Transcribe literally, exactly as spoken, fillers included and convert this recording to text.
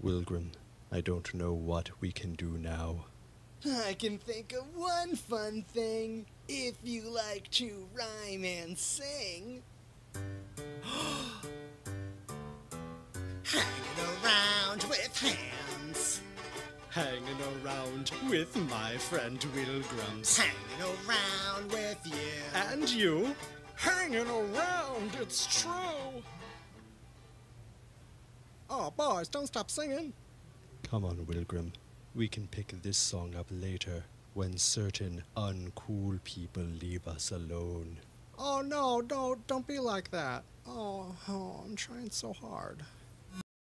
Wilgrim, I don't know what we can do now. I can think of one fun thing, if you like to rhyme and sing. Hanging around with hands. Hanging around with my friend Wilgrams. Hanging around with you. And you? Hanging around, it's true! Oh, boys, don't stop singing! Come on, Wilgrim. We can pick this song up later, when certain uncool people leave us alone. Oh no, no, don't be like that. Oh, oh, I'm trying so hard.